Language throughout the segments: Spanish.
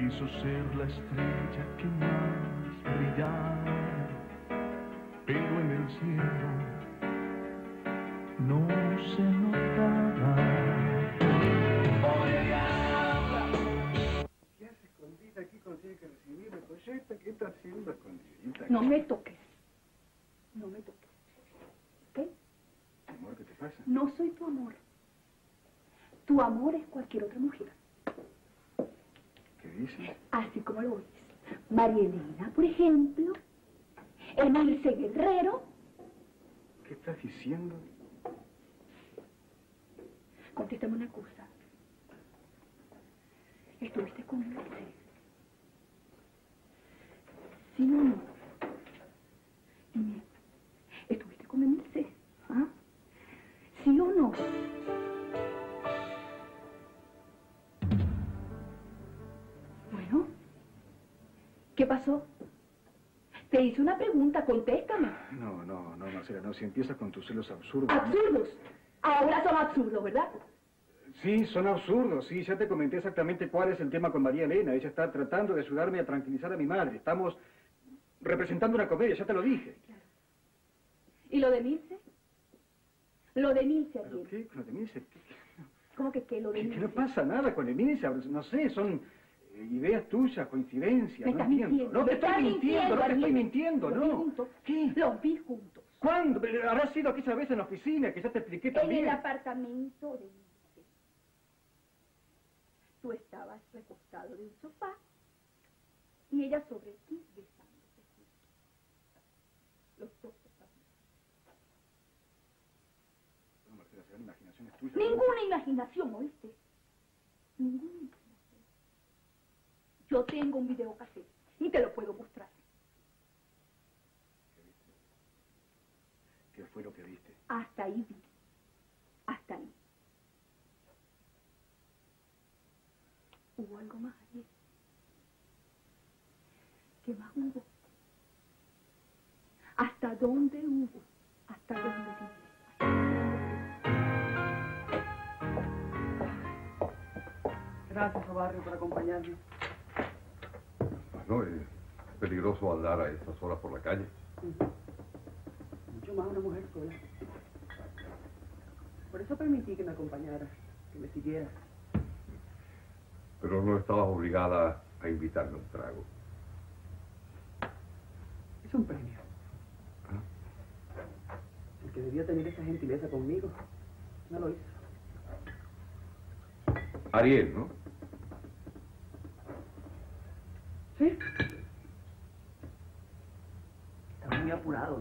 quiso ser la estrella que más brillaba, pero en el cielo no se notaba. ¡Oye, habla! ¿Qué hace escondida aquí cuando tiene que recibirme, Coyeta? ¿Qué está haciendo escondidita? No me toques. No me toques. ¿Qué? Amor, ¿qué te pasa? No soy tu amor. Tu amor es cualquier otra mujer. ¿Qué dices? Así como lo oyes. María Elena, por ejemplo. Emilce Guerrero. ¿Qué estás diciendo? Contéstame una cosa. ¿Estuviste con Emilce? ¿Sí o no? Dime, ¿estuviste con Emilce? ¿Ah? ¿Sí o no? Bueno, ¿qué pasó? Te hice una pregunta, contéstame. No, Marcela, no. Si empiezas con tus celos absurdos... Absurdos. Ahora son absurdos, ¿verdad? Sí, son absurdos, sí. Ya te comenté exactamente cuál es el tema con María Elena. Ella está tratando de ayudarme a tranquilizar a mi madre. Estamos representando una comedia, ya te lo dije. Claro. ¿Y lo de Milce? Lo de Milce, ¿Pero Ariel. qué? ¿Con lo de Emilce? ¿Cómo que qué? Lo de Que Milce. no pasa nada con Emilce. No sé, son ideas tuyas, coincidencias. Me No estás entiendo. mintiendo. No te Me estoy estás mintiendo, no te estoy Ariel. mintiendo, Los vi no. juntos. ¿Qué? Los vi juntos. ¿Cuándo? Habrás sido aquella vez en la oficina, que ya te expliqué también. En el apartamento de Milce. Tú estabas recostado de un sofá y ella sobre ti besándose juntos. Los dos estaban. No, Marcela, serán imaginaciones tuyas. Ninguna imaginación, ¿oíste? Ninguna imaginación. Yo tengo un videocassette y te lo puedo mostrar. ¿Qué fue lo que viste? Hasta ahí vi. Hasta ahí. ¿Hubo algo más ayer? ¿Qué más hubo? ¿Hasta dónde hubo? ¿Hasta dónde sí? Gracias, Barrio, por acompañarme. Bueno, es peligroso andar a estas horas por la calle. Mucho más una mujer sola. Por eso permití que me acompañara, que me siguiera. Pero no estabas obligada a invitarme a un trago. Es un premio. ¿Ah? El que debía tener esa gentileza conmigo, no lo hizo. Ariel, ¿no? ¿Sí? Estaba muy apurado.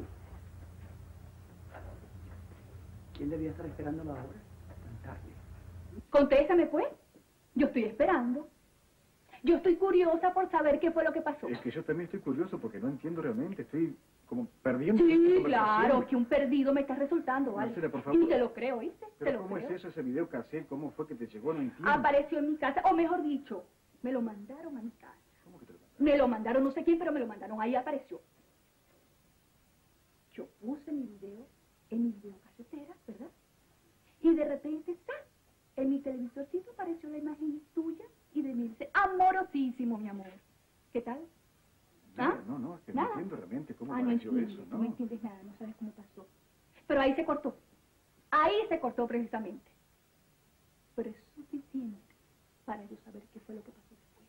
¿Quién debía estar esperándolo ahora? Tan tarde. Contéstame, pues. Yo estoy esperando. Yo estoy curiosa por saber qué fue lo que pasó. Es que yo también estoy curioso porque no entiendo realmente. Estoy como perdiendo... Sí, esta conversación. claro, que un perdido me está resultando, ¿vale? Marcela, por favor. Y te lo creo, ¿viste? Te Pero lo ¿cómo creo. es eso, ese video cassette? ¿Cómo fue que te llegó? No entiendo. Apareció en mi casa, o mejor dicho, me lo mandaron a mi casa. ¿Cómo que te lo mandaron? Me lo mandaron, no sé quién, pero me lo mandaron. Ahí apareció. Yo puse mi video en mi videocasetera, ¿verdad? Y de repente, ¡tá! En mi televisorcito apareció la imagen tuya y de Milce. Amorosísimo, mi amor. ¿Qué tal? ¿Ah? No, es que Nada. no entiendo realmente cómo No apareció entiendes, eso, no ¿no? entiendes nada, no sabes cómo pasó. Pero ahí se cortó. Ahí se cortó precisamente. Pero es suficiente para yo saber qué fue lo que pasó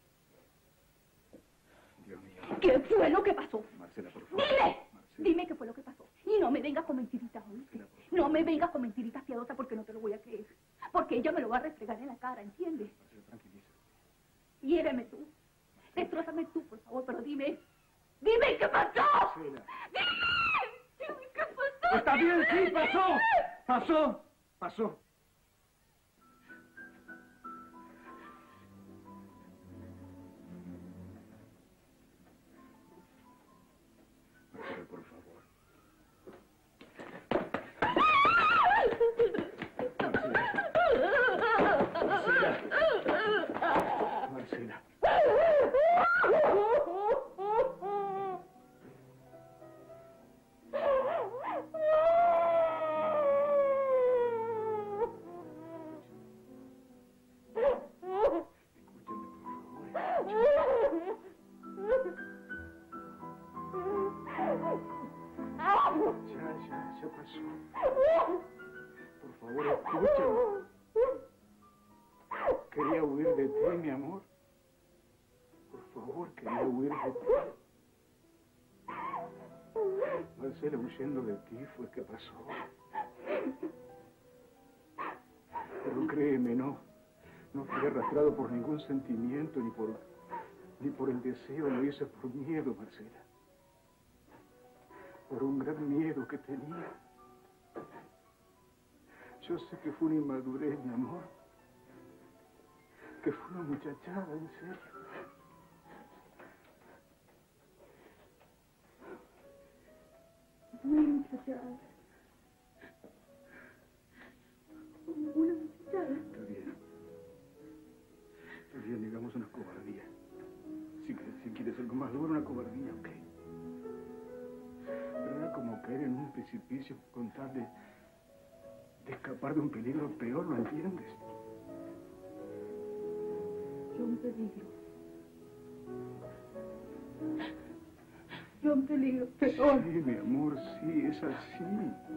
después. Dios mío. ¿Qué fue lo que pasó? Marcela, por favor. ¡Dime! Marcela. Dime qué fue lo que pasó. Y no me vengas con mentiritas, ¿oíste? Marcela, por favor. No me vengas con mentiritas piadosas porque no te lo voy a creer. Porque ella me lo va a refregar en la cara, ¿entiendes? Marcela, tranquilízate. Hiéreme tú. Destrózame tú, por favor, pero dime. ¡Dime qué pasó! Marcela. ¡Dime! ¡Dime qué pasó! Está bien, sí, ¡Dime! pasó. Pasó. Marcela, por favor. Marcela. favor, escúchame. Quería huir de ti, mi amor. Por favor, quería huir de ti. Marcela, huyendo de ti fue que pasó. Pero créeme, no fui arrastrado por ningún sentimiento, ni por el deseo, lo hice por miedo, Marcela. Por un gran miedo que tenía. Yo sé que fue una inmadurez, mi amor. Que fue una muchachada, en serio. Una muchachada. Una muchachada. Está bien, digamos una cobardía. Si quieres algo más duro, una cobardía, ok. Pero era como caer en un precipicio con tal de escapar de un peligro peor, ¿lo entiendes? Yo un peligro. Yo un peligro peor. Sí, mi amor, sí, es así.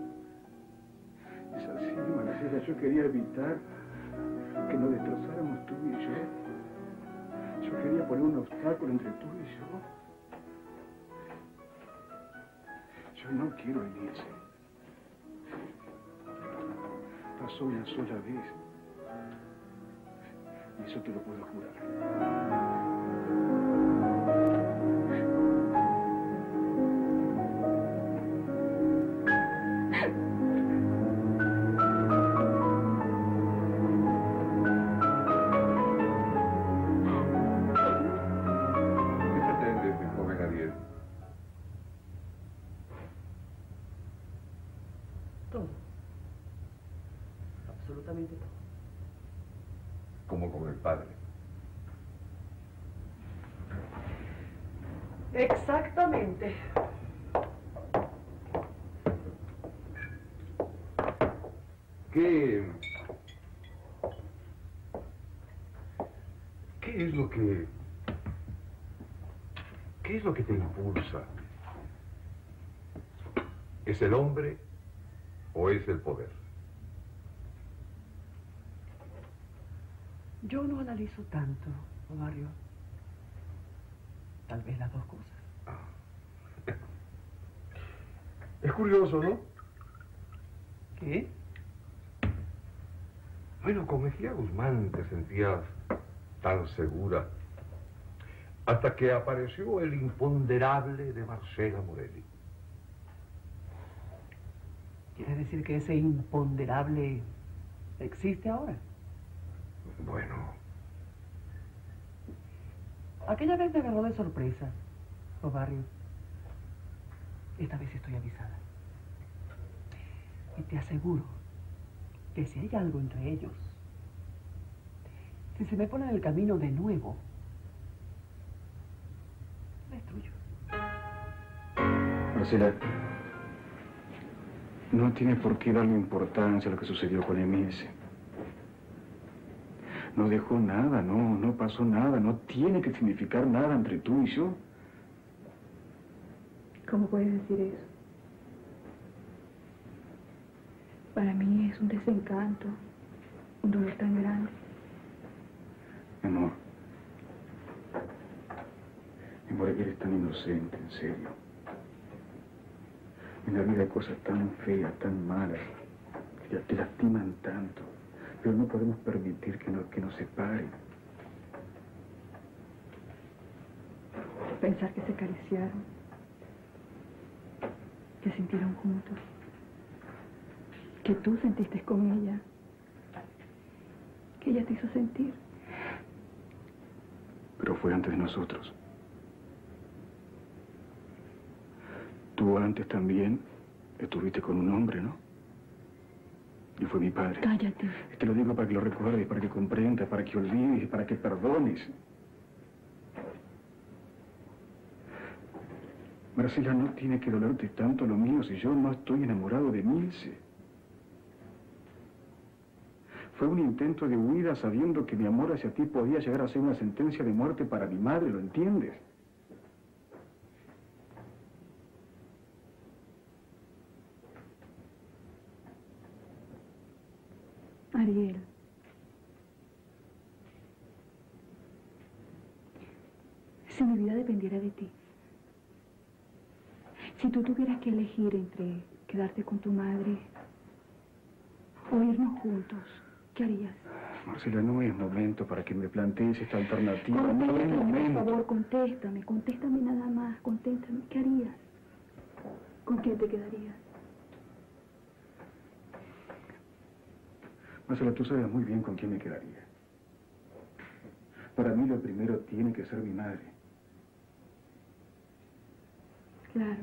Es así, Marcela. Yo quería evitar que nos destrozáramos tú y yo. Yo quería poner un obstáculo entre tú y yo. Yo no quiero irse. Pasó una sola vez. Y eso te lo puedo jurar. ¿Qué pretendes, mi joven Ariel? Todo. Absolutamente todo. Como con el padre. Exactamente. ¿Qué es lo que... ¿Qué es lo que te impulsa? ¿Es el hombre o es el poder? Yo no analizo tanto, Mario. Tal vez las dos cosas. Es curioso, ¿no? ¿Qué? Bueno, con Mejía Guzmán te sentías tan segura hasta que apareció el imponderable de Marcela Morelli. ¿Quiere decir que ese imponderable existe ahora? Bueno, Aquella vez me agarró de sorpresa, Ovario. Esta vez estoy avisada. Y te aseguro que si hay algo entre ellos, si se me pone en el camino de nuevo, me destruyo. Marcela, no tiene por qué darle importancia a lo que sucedió con Emilce. No dejó nada, no pasó nada, no tiene que significar nada entre tú y yo. ¿Cómo puedes decir eso? Para mí es un desencanto, un dolor tan grande. Mi amor, eres tan inocente, en serio. En la vida hay cosas tan feas, tan malas, que te lastiman tanto. Pero no podemos permitir que nos separen. Pensar que se acariciaron, que sintieron juntos, que tú sentiste con ella, que ella te hizo sentir. Pero fue antes de nosotros. Tú antes también estuviste con un hombre, ¿no? Y fue mi padre. Cállate. Te lo digo para que lo recuerdes, para que comprendas, para que olvides, para que perdones. Marcela, no tiene que dolerte tanto lo mío si yo no estoy enamorado de Milce. Fue un intento de huida sabiendo que mi amor hacia ti podía llegar a ser una sentencia de muerte para mi madre, ¿lo entiendes? Ariel, si mi vida dependiera de ti, si tú tuvieras que elegir entre quedarte con tu madre o irnos juntos, ¿qué harías? Marcela, no es momento para que me plantees esta alternativa. No es Contéstame, por momento. favor, contéstame nada más, contéstame. ¿Qué harías? ¿Con quién te quedarías? Marcela, tú sabes muy bien con quién me quedaría. Para mí lo primero tiene que ser mi madre. Claro.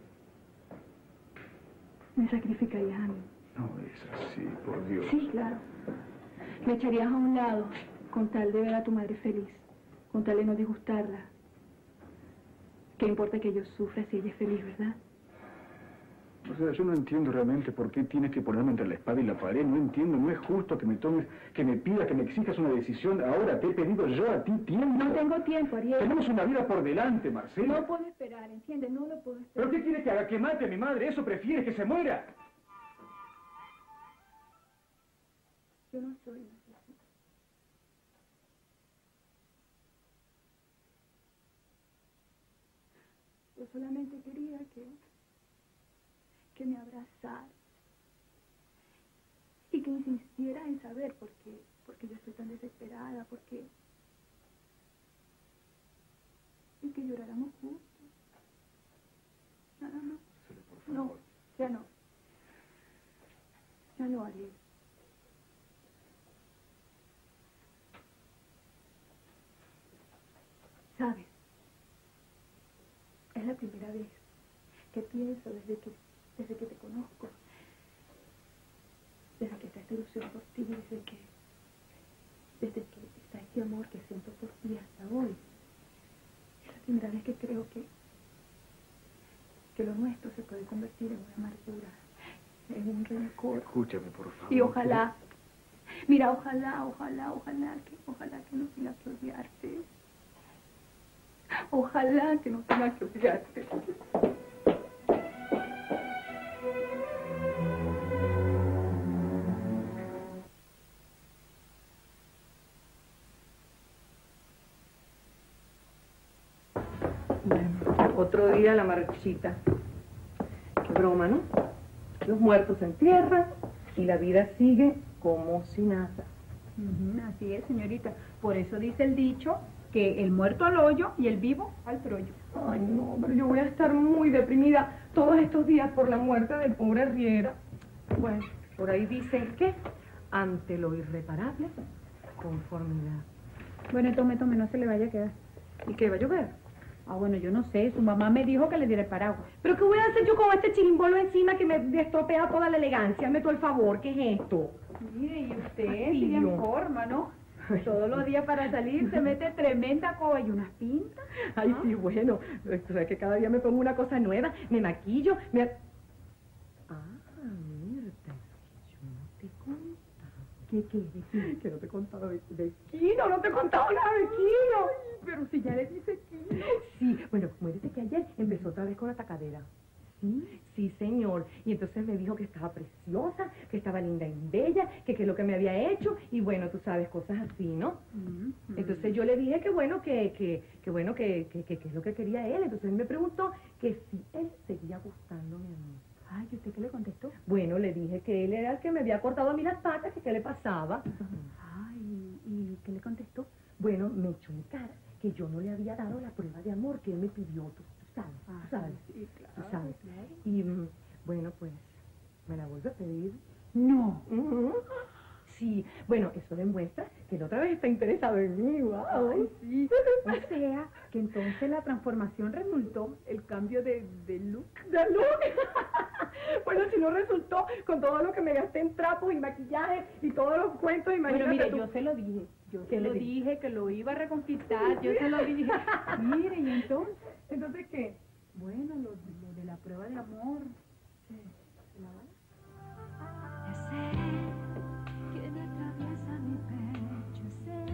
Me sacrificarías a mí. No es así, por Dios. Sí, claro. Me echarías a un lado con tal de ver a tu madre feliz, con tal de no disgustarla. ¿Qué importa que yo sufra si ella es feliz, verdad? O sea, yo no entiendo realmente por qué tienes que ponerme entre la espada y la pared. No entiendo, no es justo que me tomes, que me pidas, que me exijas una decisión. Ahora te he pedido yo a ti tiempo. No tengo tiempo, Ariel. Tenemos una vida por delante, Marcela. No puedo esperar, ¿entiendes? No lo puedo esperar. ¿Pero qué quieres que haga? ¿Que mate a mi madre? ¿Eso prefieres que se muera? Yo no soy una asesina. Yo solamente quería que me abrazaras y que insistieras en saber por qué yo estoy tan desesperada, y que lloráramos juntos. Nada más. No, ya no. Ya no, Ariel. ¿Sabes? Es la primera vez que pienso desde que te conozco, desde que está esta ilusión por ti, desde que está este amor que siento por ti hasta hoy. Es la primera vez que creo que lo nuestro se puede convertir en una amargura, en un rencor. Escúchame, por favor. Y ojalá, mira, ojalá que no tenga que odiarte. Ojalá que no tenga que odiarte. Bueno, otro día la marchita. Qué broma, ¿no? Los muertos se entierran y la vida sigue como si nada. Así es, señorita. Por eso dice el dicho que el muerto al hoyo y el vivo al trollo. Ay, no, pero yo voy a estar muy deprimida todos estos días por la muerte del pobre Riera. Bueno, por ahí dicen que ante lo irreparable, conformidad. Bueno, tome, no se le vaya a quedar. ¿Y qué va a llover? Ah, bueno, yo no sé. Su mamá me dijo que le diera el paraguas. ¿Pero qué voy a hacer yo con este chirimbolo encima que me estropea toda la elegancia? Hazme tú el favor, ¿qué es esto? Mire, y usted Fastidio. sigue en forma, ¿no? Todos los días para salir se mete tremenda coba y unas pintas. Ay, sí, bueno, tú sabes que cada día me pongo una cosa nueva, me maquillo, me... Ah, Mirta, yo no te he contado. ¿Qué? ¿De qué? Que no te he contado de Quino, no te he contado nada de Quino. Ay, pero si ya le dice Quino. Sí, bueno, muérete que ayer empezó otra vez con la tacadera. ¿Sí? Sí, señor. Y entonces me dijo que estaba preciosa, que estaba linda y bella, que qué es lo que me había hecho, y bueno, tú sabes, cosas así, ¿no? Entonces yo le dije que bueno, que es lo que quería él. Entonces él me preguntó que si él seguía gustándome a mí. Ay, ¿y usted qué le contestó? Bueno, le dije que él era el que me había cortado a mí las patas, que qué le pasaba. Ay, ¿y qué le contestó? Bueno, me echó en cara que yo no le había dado la prueba de amor que él me pidió, tú sabes, Sí, tú sabes. Y bueno, pues, me la vuelve a pedir. No. Sí, bueno, eso demuestra que él otra vez está interesado en mí, wow. Ay, sí. O sea, que entonces la transformación resultó el cambio de look. ¿De look? Bueno, si no resultó con todo lo que me gasté en trapos y maquillaje y todos los cuentos, imagínate Bueno, mire, tú. yo se lo dije. Yo ¿Qué se le lo dije? dije que lo iba a reconquistar. Yo se lo dije. Mire, ¿y entonces? ¿Entonces qué? Bueno, lo de la prueba de amor. ¿Se la va? Ya sé que me atraviesa mi pecho,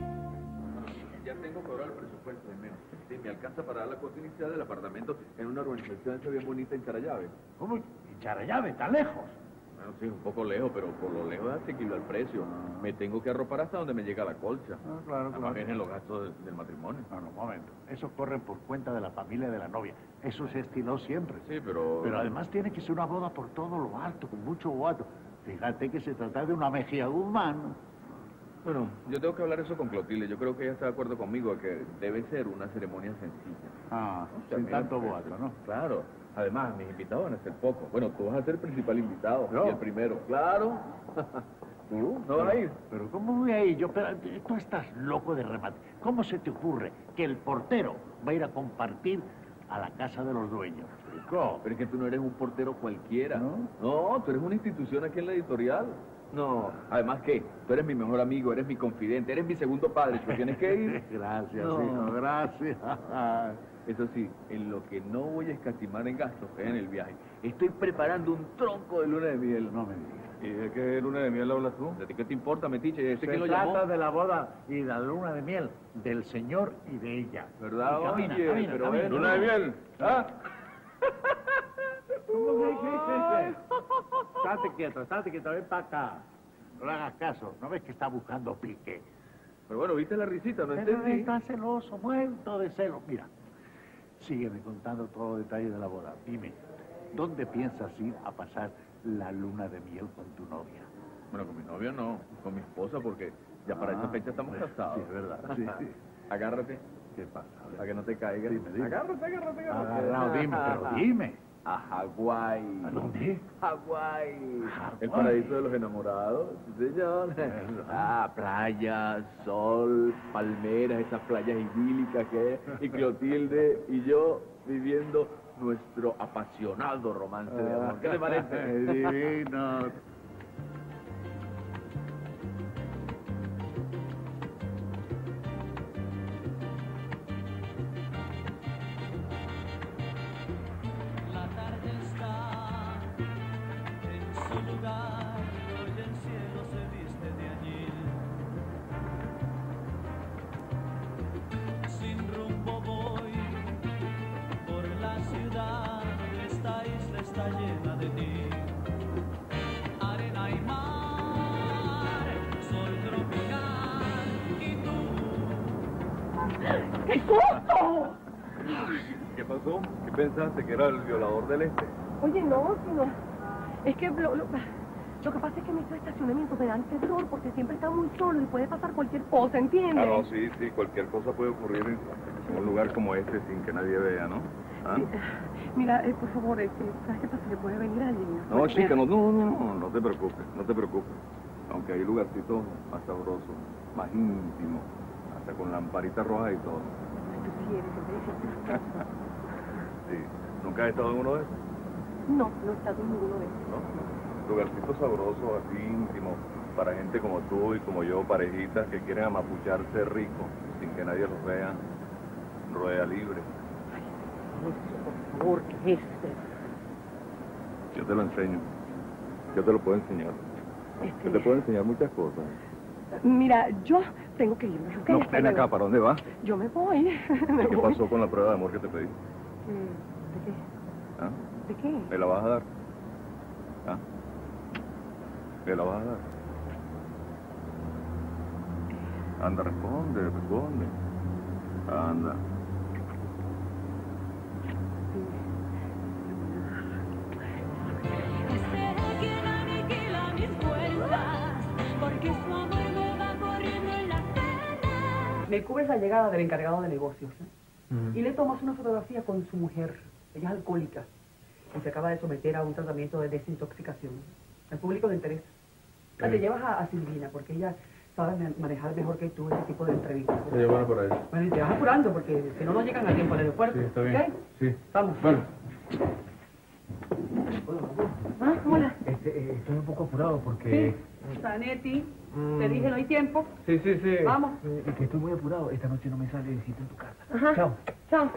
sé. Ya tengo cobrado el presupuesto de menos. Sí, me alcanza para dar la cuota inicial del apartamento en una urbanización bien bonita en Charallave. ¿Cómo? ¿En Charallave? ¿Tan lejos? Bueno, sí, es un poco lejos, pero por lo lejos es asequible al precio. Me tengo que arropar hasta donde me llega la colcha. Ah, claro, Además claro. vienen los gastos del matrimonio. No, un momento. Eso corre por cuenta de la familia de la novia. Eso se estiló siempre. Sí, pero... Pero además tiene que ser una boda por todo lo alto, con mucho boato. Fíjate que se trata de una Mejía Guzmán. Bueno, yo tengo que hablar eso con Clotilde. Yo creo que ella está de acuerdo conmigo que debe ser una ceremonia sencilla. Ah, O sea, sin mira, tanto boato, ¿no? Claro. Además, mis invitados van a ser pocos. Bueno, tú vas a ser el principal invitado. ¿Yo? Y el primero. Claro. ¿Tú? ¿No vas a ir? Pero ¿cómo voy a ir yo? Pero tú estás loco de remate. ¿Cómo se te ocurre que el portero va a ir a compartir a la casa de los dueños? ¿Cómo? Pero es que tú no eres un portero cualquiera. ¿No? No, tú eres una institución aquí en la editorial. No, además que tú eres mi mejor amigo, eres mi confidente, eres mi segundo padre. Tú tienes que ir. Gracias, No. hijo, gracias. Eso sí, en lo que no voy a escatimar en gastos es en el viaje. Estoy preparando un tronco de luna de miel. No me digas. ¿Y de qué luna de miel hablas tú? ¿De ti qué te importa, metiche? ¿Ese Se quién lo trata llamó? de la boda y la luna de miel del señor y de ella. ¿Verdad? Y camina, Oye, camina, pero camina. luna de miel. ¿Ah? Estate quieto, ven para acá. No le hagas caso, ¿no ves que está buscando pique? Pero bueno, ¿viste la risita? No Pero entendí. está celoso, muerto de celos. Mira, sígueme contando todos los detalles de la boda. Dime, ¿dónde piensas ir a pasar la luna de miel con tu novia? Bueno, con mi novia no, con mi esposa, porque ya para esta fecha estamos casados. Sí, es verdad. Sí, sí. Agárrate, ¿Qué pasa? para que no te caigas. Dime. Agárrate. Agarrado, dime, pero dime. A Hawái. ¿A dónde? Hawái. Hawái. El paraíso de los enamorados. Sí, señor. Playa, sol, palmeras, esas playas idílicas que hay. Y Clotilde y yo viviendo nuestro apasionado romance de amor. ¿Qué te parece? Divino. La tarde está en su lugar, hoy el cielo se viste de añil. Sin rumbo voy por la ciudad, esta isla está llena de ti. Arena y mar, sol tropical y tú. ¡Qué susto! ¿Qué pasó? ¿Qué pensaste? ¿Que era el violador del este? Oye, no, sino... Es que lo que pasa es que en estos estacionamientos me dan terror porque siempre está muy solo y puede pasar cualquier cosa, ¿entiendes? Ah, no, sí, cualquier cosa puede ocurrir en un lugar como este sin que nadie vea, ¿no? ¿Ah? Sí. Mira, por favor, ¿sabes qué pasa? ¿Le puede venir alguien? No, chica, no te preocupes. Aunque hay lugarcitos más sabrosos, más íntimos, hasta con lamparita roja y todo. Tú sí eres, siempre dices. Sí. ¿Nunca has estado en uno de esos? No, no he estado en ninguno de esos. ¿No? Lugarcitos sabrosos, así íntimos, para gente como tú y como yo, parejitas que quieren amapucharse rico, sin que nadie los vea, rueda libre. Por favor, ¿qué es esto? Yo te lo enseño. Yo te lo puedo enseñar. Yo te puedo enseñar muchas cosas. Mira, yo tengo que irme, ¿ok? No, Hasta ven luego. acá, ¿para dónde vas? Yo me voy. ¿Qué pasó con la prueba de amor que te pedí? ¿De qué? ¿Ah? ¿De qué? ¿Me la vas a dar? ¿Ah? ¿Me la vas a dar? Anda, responde. Anda. Sé quien aniquila mis fuerzas, porque su amor me va corriendo en las venas. Me cubres la llegada del encargado de negocios, ¿no? Y le tomas una fotografía con su mujer. Ella es alcohólica y se acaba de someter a un tratamiento de desintoxicación. Al público le interesa. La te llevas a Silvina porque ella sabe manejar mejor que tú ese tipo de entrevistas. Bueno, por ahí. Bueno, y te vas apurando porque si no, no llegan a tiempo al aeropuerto. Sí, está bien. ¿Ok? Sí. Vamos. Bueno. Ah, hola. Estoy un poco apurado porque... Sí. Zanetti, te dije no hay tiempo. Sí. Vamos. Es que estoy muy apurado. Esta noche no me sale de cita en tu casa. Ajá. Chao. Chao.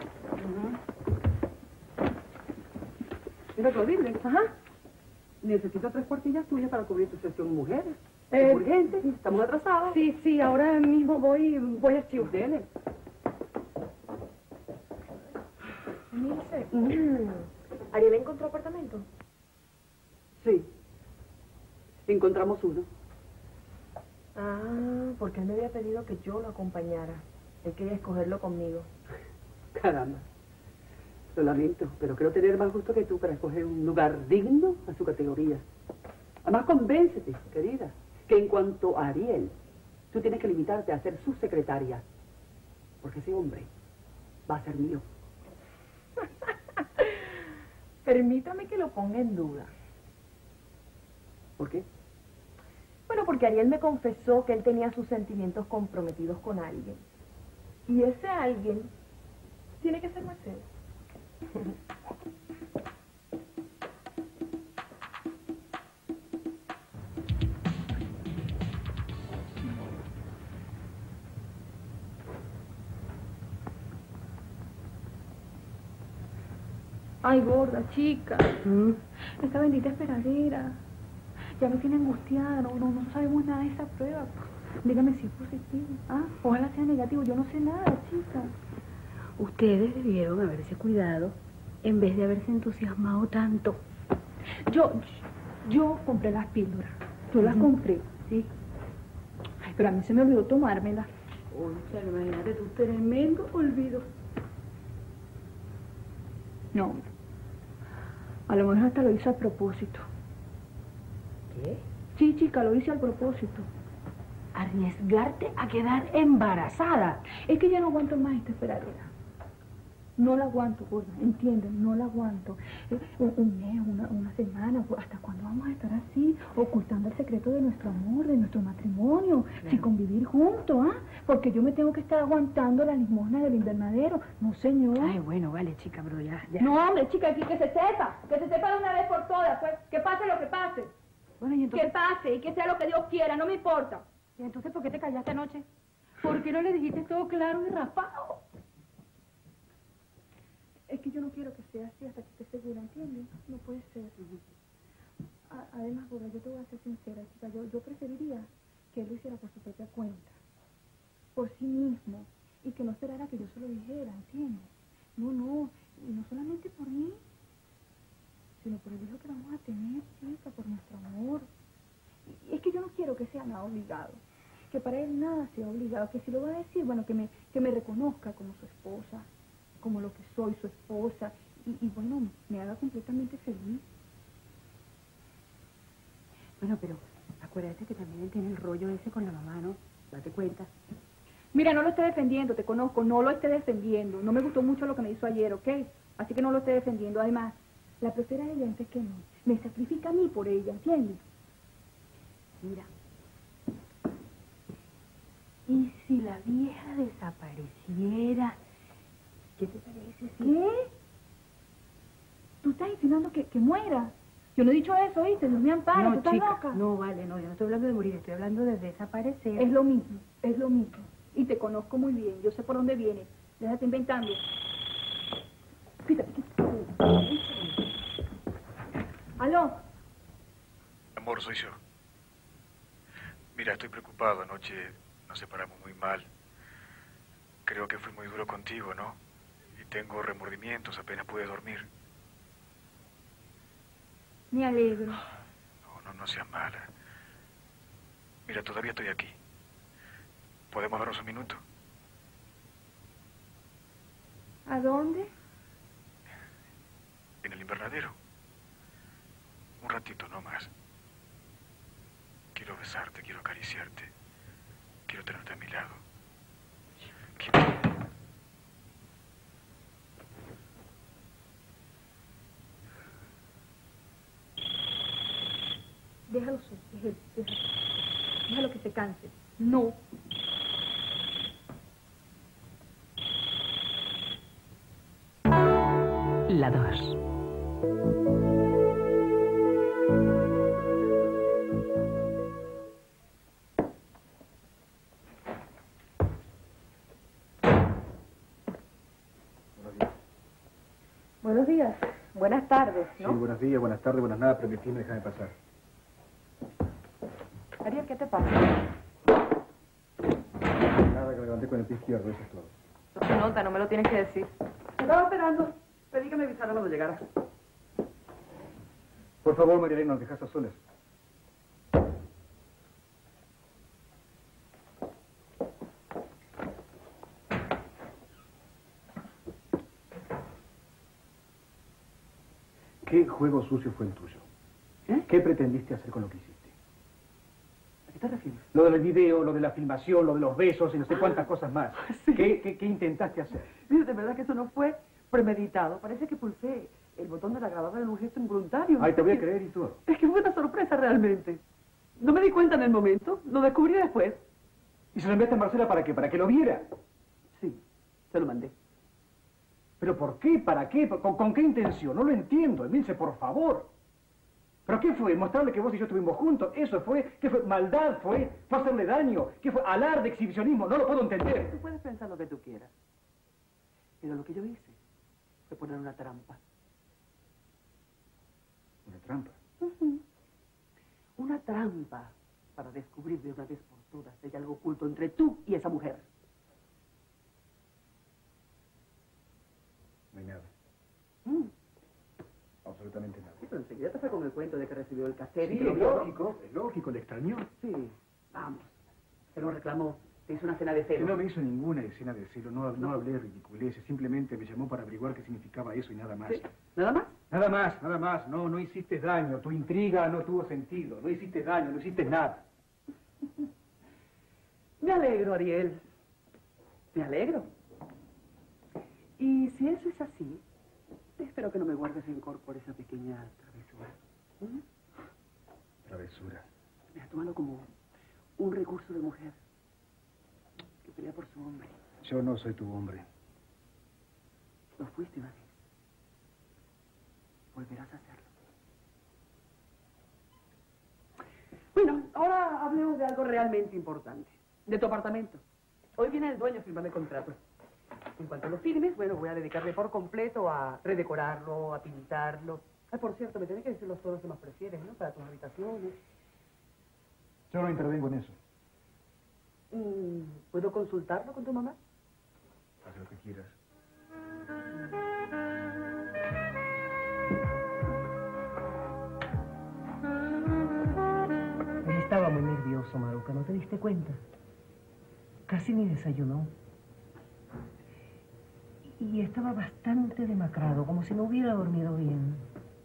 Mira, Clotilde. Ajá. Necesito 3 cuartillas tuyas para cubrir tu sesión mujeres. Es urgente. Estamos atrasados. Sí, ahora mismo voy a Chiu. Dele. Milce, ¿Ariel encontró apartamento? Sí. encontramos uno. Ah, porque él me había pedido que yo lo acompañara. Él quería escogerlo conmigo. Caramba. Lo lamento, pero creo tener más gusto que tú para escoger un lugar digno a su categoría. Además, convéncete, querida, que en cuanto a Ariel, tú tienes que limitarte a ser su secretaria. Porque ese hombre va a ser mío. Permítame que lo ponga en duda. ¿Por qué? Bueno, porque Ariel me confesó que él tenía sus sentimientos comprometidos con alguien. Y ese alguien tiene que ser Mercedes. Ay, gorda, chica. Esta bendita esperadera. Ya me tiene angustiada, no sabemos nada de esa prueba. Dígame si es positivo. Ah, ojalá sea negativo, yo no sé nada, chica. Ustedes debieron haberse cuidado en vez de haberse entusiasmado tanto. Yo compré las píldoras. Yo las compré, sí. Ay, pero a mí se me olvidó tomármelas. Oye, imagínate tú, tremendo olvido. No, a lo mejor hasta lo hice a propósito. ¿Qué? Sí, chica, lo hice a propósito. Arriesgarte a quedar embarazada. Es que ya no aguanto más esta esperadera. No la aguanto, gorda, entienden, no la aguanto. Un mes, una semana, ¿hasta cuándo vamos a estar así, ocultando el secreto de nuestro amor, de nuestro matrimonio, sin convivir juntos, ah? Porque yo me tengo que estar aguantando la limosna del invernadero. No, señor. Ay, bueno, vale, chica, pero ya. No, hombre, chica, aquí que se sepa de una vez por todas, pues, que pase lo que pase. Bueno, y entonces... Que pase y que sea lo que Dios quiera, no me importa. ¿Y entonces por qué te callaste anoche? ¿Por qué no le dijiste todo claro y raspado? Es que yo no quiero que sea así hasta que esté segura, ¿entiendes? No puede ser. Además, gorda, yo te voy a ser sincera, chica. Yo preferiría que él lo hiciera por su propia cuenta, por sí mismo, y que no esperara que yo se lo dijera, ¿entiendes? No, y no solamente por mí, sino por el hijo que vamos a tener, chica, por nuestro amor. Y es que yo no quiero que sea nada obligado, que para él nada sea obligado, que si lo va a decir, bueno, que me reconozca como su esposa, como lo que soy, su esposa, y bueno, me haga completamente feliz. Bueno, pero acuérdate que también él tiene el rollo ese con la mamá, ¿no? Date cuenta. Mira, no lo esté defendiendo, te conozco, no lo esté defendiendo. No me gustó mucho lo que me hizo ayer, ¿ok? Así que no lo esté defendiendo. Además, la prefiere a ella antes que no. Me sacrifica a mí por ella, ¿entiendes? Mira. ¿Y si la vieja desapareciera? ¿Qué te parece? ¿Qué? ¿Tú estás insinuando que muera? Yo no he dicho eso, ¿oíste? Dios me ampare, ¿tú estás loca? No, vale, no, yo no estoy hablando de morir, estoy hablando de desaparecer. Es lo mismo, es lo mismo. Y te conozco muy bien, yo sé por dónde vienes. Déjate inventando. Fíjate. ¿Aló? Amor, soy yo. Mira, estoy preocupado. Anoche nos separamos muy mal. Creo que fui muy duro contigo, ¿no? Y tengo remordimientos, apenas pude dormir. Me alegro. No seas mala. Mira, todavía estoy aquí. ¿Podemos darnos un minuto? ¿A dónde? En el invernadero. Un ratito, no más. Quiero besarte, quiero acariciarte. Quiero tenerte a mi lado. Déjalo solo, déjalo que se canse. No. La 2. Buenos días. Buenas tardes, ¿no? Sí, buenos días, buenas tardes, buenas nada. Permitime, déjame pasar. Ariel, ¿qué te pasa? Nada, que me levanté con el pie izquierdo, eso es todo. No se nota, no me lo tienes que decir. Te estaba esperando. Pedí que me avisara cuando llegara. Por favor, María Elena, nos dejas a solas. ¿Qué juego sucio fue el tuyo? ¿Eh? ¿Qué pretendiste hacer con lo que hiciste? ¿A qué te refieres? Lo del video, lo de la filmación, lo de los besos y no sé cuántas cosas más. Sí. ¿Qué intentaste hacer? Mira, de verdad que eso no fue premeditado. Parece que pulsé el botón de la grabadora en un gesto involuntario. Ay, te voy a creer y todo. Es que fue una sorpresa realmente. No me di cuenta en el momento, lo descubrí después. ¿Y se lo enviaste a Marcela para qué? ¿Para que lo viera? Sí, se lo mandé. ¿Pero por qué? ¿Para qué? ¿Con qué intención? No lo entiendo, Emilce, por favor. ¿Pero qué fue? ¿Mostrarle que vos y yo estuvimos juntos? ¿Eso fue? ¿Qué fue? ¿Maldad fue? ¿Fue hacerle daño? ¿Qué fue? ¿Alarde, exhibicionismo? No lo puedo entender. Tú puedes pensar lo que tú quieras. Pero lo que yo hice fue poner una trampa. ¿Una trampa? Una trampa para descubrir de una vez por todas si hay algo oculto entre tú y esa mujer. No hay nada. Mm. Absolutamente nada. Sí, pero enseguida te fue con el cuento de que recibió el cassette. Sí, y lo es vio, ¿no? lógico, le extrañó. Sí, vamos. Se lo reclamó. Te hizo una cena de Que celo. no me hizo ninguna escena de celo, no hablé de ridiculeces, simplemente me llamó para averiguar qué significaba eso y nada más. ¿Sí? ¿Nada más? Nada más, no hiciste daño, tu intriga no tuvo sentido, no hiciste daño, no hiciste nada. Me alegro, Ariel. Me alegro. Y si eso es así, espero que no me guardes rencor por esa pequeña travesura. ¿Mm? Travesura. Mira, tómalo como un recurso de mujer que pelea por su hombre. Yo no soy tu hombre. Lo fuiste una vez. Volverás a hacerlo. Bueno, ahora hablemos de algo realmente importante. De tu apartamento. Hoy viene el dueño a firmar el contrato. En cuanto lo firmes, bueno, voy a dedicarme por completo a redecorarlo, a pintarlo. Ah, por cierto, me tenés que decir los tonos que más prefieres, ¿no? Para tus habitaciones. Yo no intervengo en eso. ¿Puedo consultarlo con tu mamá? Haz lo que quieras. Él estaba muy nervioso, Maruca, ¿no te diste cuenta? Casi ni desayunó. Y estaba bastante demacrado, como si no hubiera dormido bien.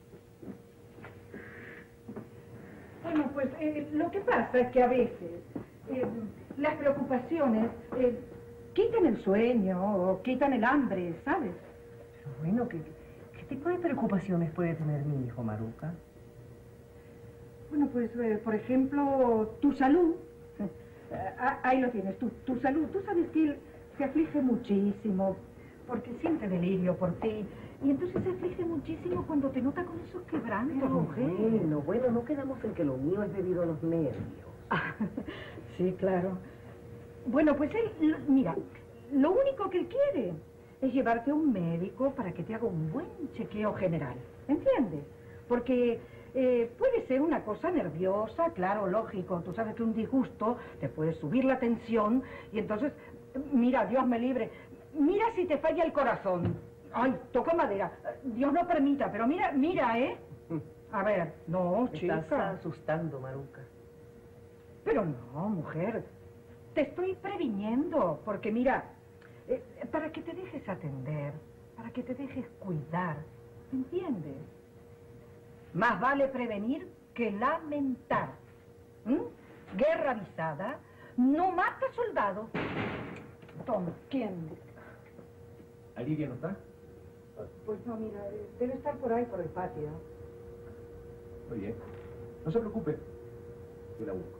Bueno, pues lo que pasa es que a veces las preocupaciones quitan el sueño o quitan el hambre, ¿sabes? Pero bueno, ¿qué tipo de preocupaciones puede tener mi hijo, Maruca? Bueno, pues, por ejemplo, tu salud. Ahí lo tienes, tu salud. Tú sabes que él se aflige muchísimo porque siente delirio por ti. Y entonces se aflige muchísimo cuando te nota con esos quebrantos, mujer. Bueno, no quedamos en que lo mío es debido a los nervios. Sí, claro. Bueno, pues él, mira, lo único que él quiere es llevarte a un médico para que te haga un buen chequeo general. ¿Entiendes? Porque puede ser una cosa nerviosa, claro, lógico. Tú sabes que un disgusto te puede subir la tensión y entonces, mira, Dios me libre, mira si te falla el corazón. Ay, toca madera. Dios no permita, pero mira, ¿eh? A ver, no, chica. Estás asustando, Maruca. Pero no, mujer. Te estoy previniendo, porque mira, para que te dejes atender, para que te dejes cuidar, ¿entiendes? Más vale prevenir que lamentar. Guerra avisada no mata soldado. Toma, ¿quién? ¿Lidia no está? Pues no, mira, debe estar por ahí, por el patio. Muy bien. No se preocupe. Yo la busco.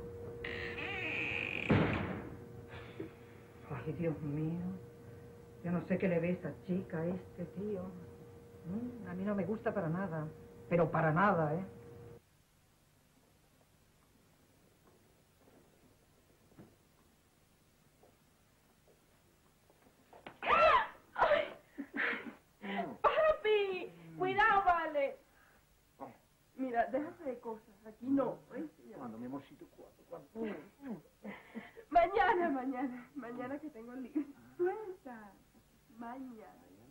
Ay, Dios mío. Yo no sé qué le ve esa chica a este tío. A mí no me gusta para nada. Pero para nada, ¿eh? ¡Papi! ¡Cuidado, vale! Mira, déjate de cosas. Aquí no. ¿Cuándo, mi amorcito? ¿Cuándo? Mañana que tengo libre. Suelta. Mañana.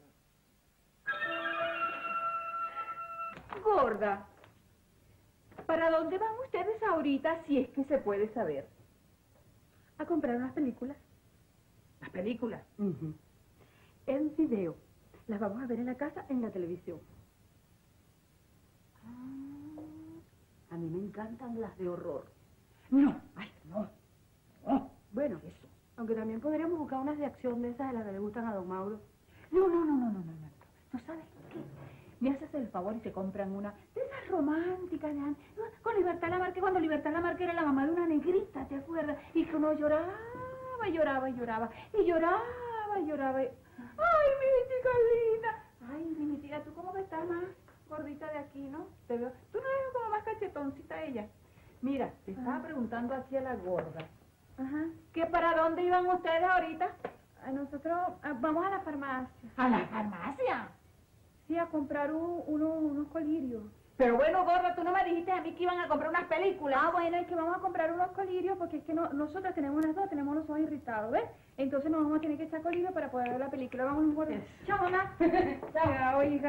Gorda, ¿para dónde van ustedes ahorita si es que se puede saber? ¿A comprar unas películas? ¿Las películas? En video. Las vamos a ver en la casa, en la televisión. A mí me encantan las de horror. No, ay, no. No. Bueno, eso. Aunque también podríamos buscar unas de acción de esas de las que le gustan a don Mauro. No. ¿Tú sabes qué? Me haces el favor y te compran una de esas románticas de antes, con Libertad Lamarque, cuando Libertad Lamarque era la mamá de una negrita, ¿te acuerdas? Y que uno lloraba. ¡Ay, mi chica linda! Ay, mi tía, ¿tú cómo que estás más gordita de aquí, no? Te veo. Tú no eres como más cachetoncita ella. Mira, te estaba preguntando aquí a la gorda. Ajá. ¿Que para dónde iban ustedes ahorita? Nosotros vamos a la farmacia. ¿A la farmacia? Sí, a comprar unos colirios. Pero bueno, gorda, tú no me dijiste a mí que iban a comprar unas películas. Ah, bueno, es que vamos a comprar unos colirios porque es que nosotros tenemos las dos, tenemos los ojos irritados, ¿ves? Entonces nos vamos a tener que echar colirios para poder ver la película. Vamos un gordo. Chao, mamá. Chao, hija.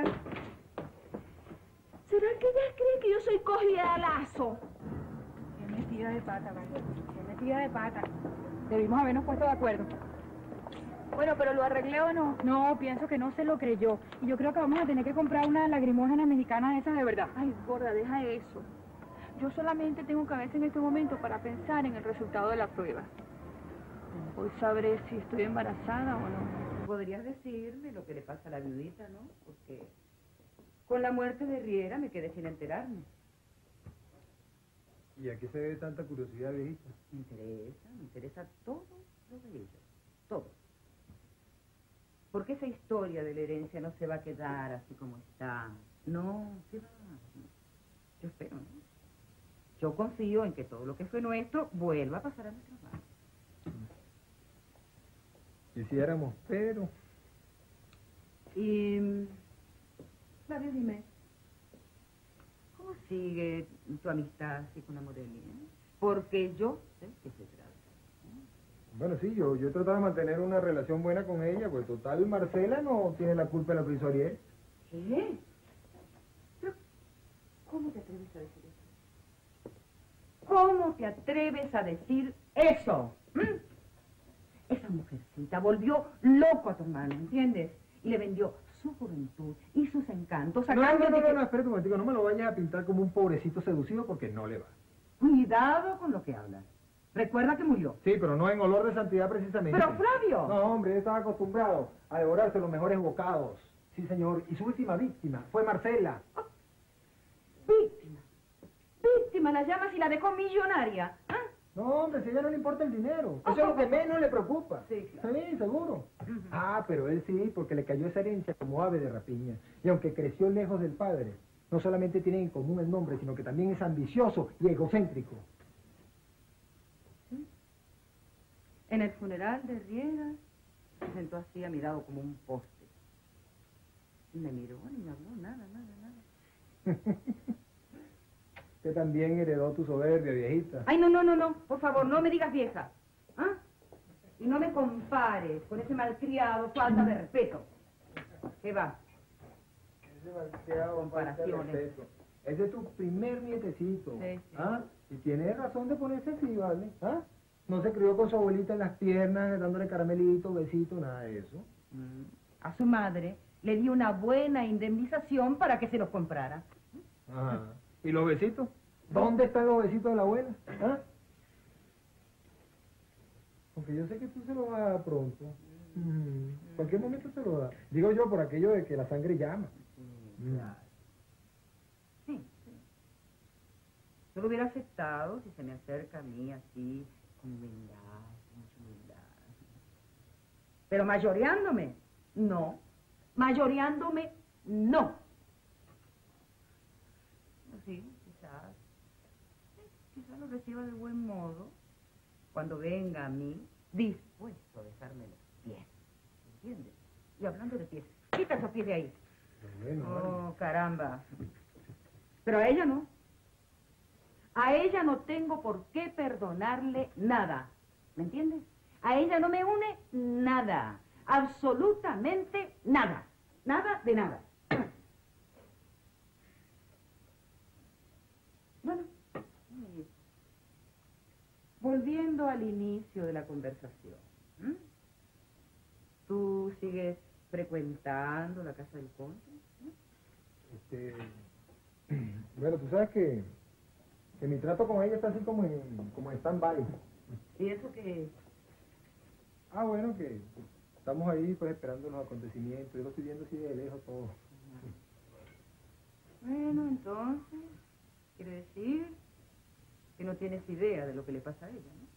¿Será que ella cree que yo soy cogida a lazo? Qué metida de pata, ¿vale? Qué metida de pata. Debimos habernos puesto de acuerdo. Bueno, pero ¿lo arreglé o no? No, pienso que no se lo creyó. Y yo creo que vamos a tener que comprar una lagrimógena mexicana de esas de verdad. Ay, gorda, deja eso. Yo solamente tengo cabeza en este momento para pensar en el resultado de la prueba. Hoy sabré si estoy embarazada o no. Podrías decirme lo que le pasa a la viudita, ¿no? Porque con la muerte de Riera me quedé sin enterarme. ¿Y a qué se debe tanta curiosidad, viejita? Me interesa todo lo de ella. Todo. Porque esa historia de la herencia no se va a quedar así como está. No, ¿qué va? Yo espero, ¿no? Yo confío en que todo lo que fue nuestro vuelva a pasar a nuestras manos. Quisiéramos, pero... Y... Flavio, dime, ¿cómo sigue tu amistad así con la Morelia? Porque yo sé que se trata. Bueno, sí, yo he tratado de mantener una relación buena con ella, pues total, Marcela no tiene la culpa de la prisa Ariel. ¿Qué? ¿Pero cómo te atreves a decir eso? ¿Cómo te atreves a decir eso? Esa mujercita volvió loco a tu hermano, ¿entiendes? Y le vendió su juventud y sus encantos. No, espera un momentico, no me lo vayas a pintar como un pobrecito seducido porque no le va. Cuidado con lo que hablas. Recuerda que murió. Sí, pero no en olor de santidad precisamente. ¡Pero, Flavio! No, hombre, él estaba acostumbrado a devorarse los mejores bocados. Sí, señor. Y su última víctima fue Marcela. Oh. Víctima. Víctima, la llamas y la dejó millonaria. ¿Ah? No, hombre, si a ella no le importa el dinero. Eso es lo que menos le preocupa. Sí, claro. Sí, seguro. Ah, pero él sí, porque le cayó esa herencia como ave de rapiña. Y aunque creció lejos del padre, no solamente tienen en común el nombre, sino que también es ambicioso y egocéntrico. En el funeral de Riera, se sentó así, mirado como un poste. Y me miró y me habló, nada. Usted también heredó tu soberbia, viejita. Ay, no, por favor, no me digas vieja. ¿Ah? Y no me compares con ese malcriado, falta de respeto. ¿Qué va? Ese malcriado, falta de Comparaciones. respeto. Ese es tu primer nietecito. Sí. ¿Ah? Y tiene razón de ponerse así, ¿vale? ¿Ah? No se crió con su abuelita en las piernas, dándole caramelito, besito, nada de eso. A su madre le dio una buena indemnización para que se los comprara. Ajá. ¿Y los besitos? ¿Dónde están los besitos de la abuela? ¿Ah? Porque yo sé que tú se lo vas a dar pronto. Cualquier momento se lo da. Digo yo por aquello de que la sangre llama. Sí. Yo lo hubiera aceptado si se me acerca a mí así, con humildad, mucha humildad. Pero mayoreándome, no. Mayoreándome, no. Sí, quizás lo reciba de buen modo cuando venga a mí dispuesto a dejarme los pies. ¿Entiendes? Y hablando de pies, quita esos pies de ahí. Oh, caramba. Pero a ella no. A ella no tengo por qué perdonarle nada. ¿Me entiendes? A ella no me une nada. Absolutamente nada. Nada de nada. Bueno, volviendo al inicio de la conversación. ¿Tú sigues frecuentando la casa del conde? Bueno, tú sabes que Que mi trato con ella está así como en stand-by. ¿Y eso qué? Ah, bueno, que estamos ahí pues esperando los acontecimientos. Yo lo estoy viendo así de lejos todo. Bueno, entonces, quiere decir que no tienes idea de lo que le pasa a ella, ¿no?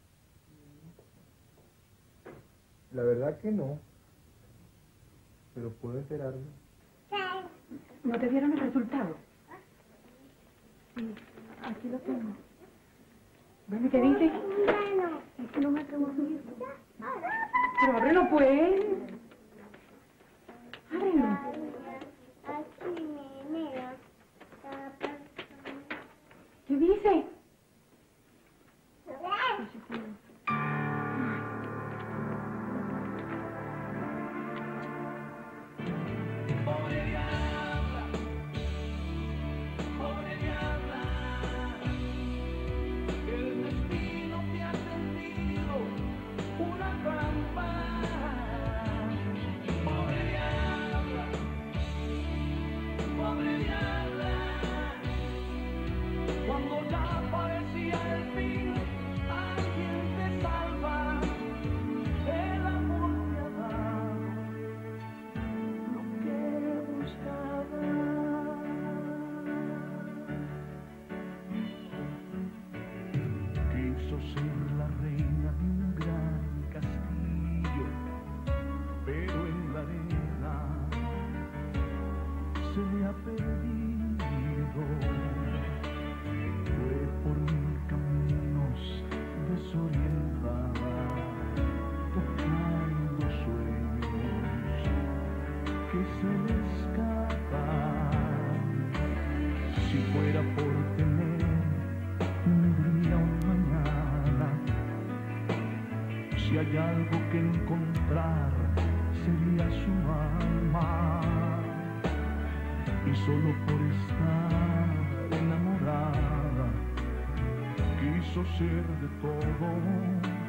La verdad que no. Pero puedo enterarme. ¿No te dieron el resultado? Sí, aquí lo tengo. Bueno, ¿qué dice? Es que no me atrevo a abrirlo. Pero ábrelo, pues. Ábrelo. ¿Qué dice? Pobre diabla, el destino te ha tendido una trampa. Pobre diabla, cuando ya parecía el fin, alguien te salva, el amor te ha dado lo que buscaba. Quiso ser la reina de un gran castillo, pero en la arena se ha perdido. Fue por mil caminos desorientada, tocando sueños que se le escapan. Si fuera por tener un día o mañana, si hay algo que encontrar, sería su alma. Y solo por estar enamorada, quiso ser de todo